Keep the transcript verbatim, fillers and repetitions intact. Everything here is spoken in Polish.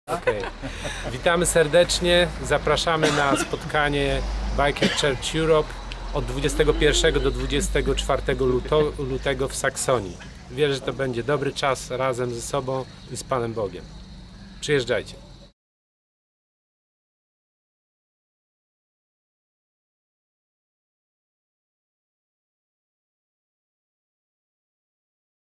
Okay. Witamy serdecznie, zapraszamy na spotkanie Biker Church Europe od dwudziestego pierwszego do dwudziestego czwartego lutego w Saxonii. Wierzę, że to będzie dobry czas razem ze sobą i z Panem Bogiem. Przyjeżdżajcie.